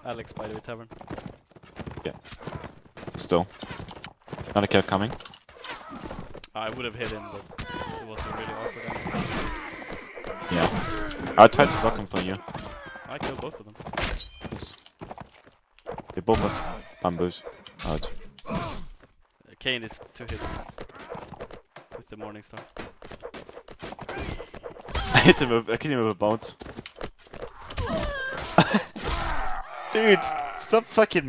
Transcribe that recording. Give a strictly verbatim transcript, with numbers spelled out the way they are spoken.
Alex by the tavern. Yeah. Still. Another kill coming. I would have hit him, but it was a really awkward angle. Yeah. I tried to block him for you. I killed both of them. Yes. They both have bamboos out. Uh, Kane is two hit with the Morning Star. I hit him with, I hit him with a bounce. Dude, stop fucking